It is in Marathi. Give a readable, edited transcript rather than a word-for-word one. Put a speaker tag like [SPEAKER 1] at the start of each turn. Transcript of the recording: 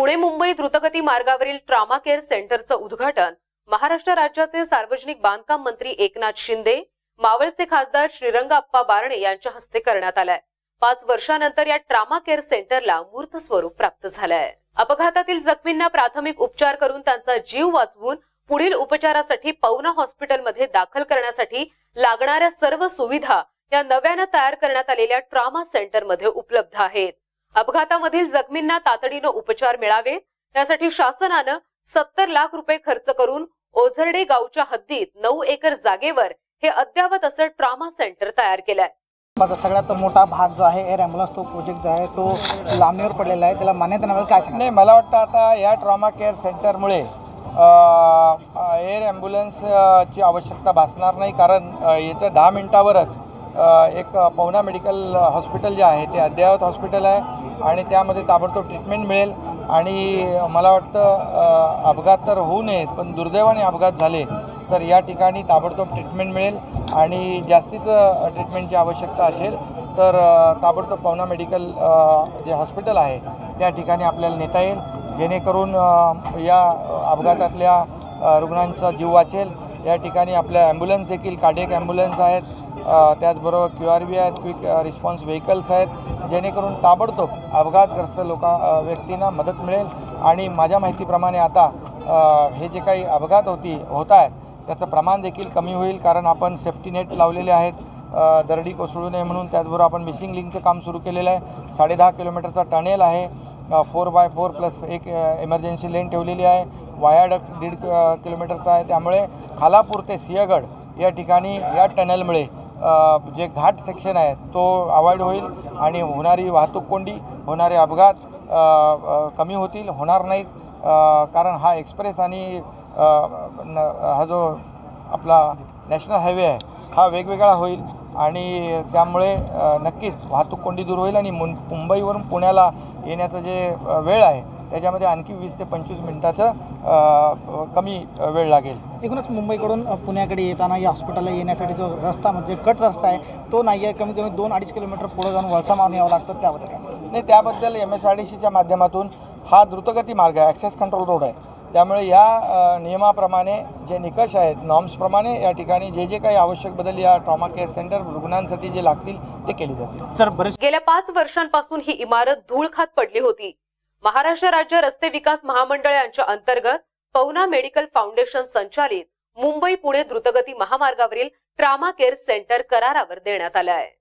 [SPEAKER 1] पुणे मुंबई द्रुतगती मार्गावरील ट्रॉमा केअर सेंटरचं उद्घाटन महाराष्ट्र राज्याचे सार्वजनिक बांधकाम मंत्री एकनाथ शिंदे, मावळचे खासदार श्रीरंगाप्पा बारणे यांच्या हस्ते करण्यात आलाय। 5 वर्षांनंतर या ट्रॉमा केअर सेंटरला मूर्त स्वरूप प्राप्त झालंय। अपघातातील जखमींना प्राथमिक उपचार करून त्यांचा जीव वाचवून पुढील उपचारासाठी पवना हॉस्पिटलमध्ये दाखल करण्यासाठी लागणाऱ्या सर्व सुविधा या नव्याने तयार करण्यात आलेल्या ट्रॉमा सेंटरमध्ये उपलब्ध आहेत। अपघातामधील जखमींना तातडीने उपचार मिळावे यासाठी शासनाने 70 लाख रुपये खर्च करून ओझरडे गावच्या हद्दीत 9 एकर जागेवर हे अद्यावत असं ट्रॉमा सेंटर तयार केलंय।
[SPEAKER 2] माझा सगळ्यात मोठा भाग जो आहे एअर ॲम्ब्युलन्स तो प्रोजेक्ट जो आहे तो लांबणीवर पडलेला आहे, त्याला मान्यता नाही काय सांगणार?
[SPEAKER 3] नाही, मला वाटतं आता या ट्रॉमा केअर सेंटरमुळे एअर ॲम्ब्युलन्सची आवश्यकता भासणार नाही, कारण याच्या 10 मिनिटावरच एक पवना मेडिकल हॉस्पिटल जे आहे ते अद्ययावत हॉस्पिटल आहे आणि त्यामध्ये ताबडतोब ट्रीटमेंट मिळेल। आणि मला वाटतं अपघात तर होऊ नयेत, पण दुर्दैवाने अपघात झाले तर या ठिकाणी ताबडतोब ट्रीटमेंट मिळेल आणि जास्तीचं ट्रीटमेंटची आवश्यकता असेल तर ताबडतोब पवना मेडिकल जे हॉस्पिटल आहे त्या ठिकाणी आपल्याला नेता येईल, जेणेकरून या अपघातातल्या रुग्णांचा जीव वाचेल। या ठिकाणी आपल्या ॲम्ब्युलन्स देखील कार्डियक ॲम्ब्युलन्स आहेत, त्याचबरोबर QRV आहेत, क्विक रिस्पॉन्स व्हेकल्स आहेत, जेणेकरून ताबडतोब अपघातग्रस्त व्यक्तींना मदत मिळेल। आणि माझ्या माहितीप्रमाणे आता हे जे काही अपघात होत आहेत त्याचं प्रमाण देखील कमी होईल, कारण आपण सेफ्टी नेट लावलेले आहेत दरडी कोसळू नये म्हणून। त्याचबरोबर आपण मिसिंग लिंकचं काम सुरू केलेलं आहे। 10.5 किलोमीटरचा टनेल आहे, 4x4 प्लस एक इमर्जन्सी लेन ठेवलेली आहे, वायाडक्ट 1.5 किलोमीटरचा आहे। त्यामुळे खालापूर ते सिंहगड या ठिकाणी या टनेलमुळे जे घाट सेक्शन आहे तो अवॉइड होईल आणि होणारी वाहतूक कोंडी, होणारे अपघात कमी होणार नाहीत, कारण हा एक्सप्रेस आणि हा जो आपला नॅशनल हायवे आहे हा वेगवेगळा होईल आणि त्यामुळे नक्कीच वाहतूक कोंडी दूर होईल आणि मुंबईवरून पुण्याला येण्याचं जे वेळ आहे त्याच्यामध्ये आणखी 20 ते 25 मिनिटाचं कमी वेळ लागेल।
[SPEAKER 2] एकूणच मुंबईकडून पुण्याकडे येताना या हॉस्पिटलला येण्यासाठी जो रस्ता म्हणजे कट रस्ता आहे तो नाही आहे, कमीत कमी 2-2.5 किलोमीटर पुढे जाऊन वळसा मारून यावं लागतं, त्याबद्दल काय?
[SPEAKER 3] नाही, त्याबद्दल MSRDCच्या माध्यमातून हा द्रुतगती मार्ग आहे, ॲक्सेस कंट्रोल रोड आहे, त्यामुळे या नियमाप्रमाणे जे निकष आहेत नॉर्म्सप्रमाणे या ठिकाणी जे काही आवश्यक बदल या ट्रॉमा केअर सेंटर रुग्णांसाठी जे लागतील ते केले जातील।
[SPEAKER 1] गेल्या 5 वर्षांपासून ही इमारत धूळ खात पडली होती। महाराष्ट्र राज्य रस्ते विकास महामंडळ यांच्या अंतर्गत पवना मेडिकल फाउंडेशन संचालित मुंबई पुणे द्रुतगती महामार्गावरील ट्रॉमा केअर सेंटर करारावर देण्यात आलं आहे।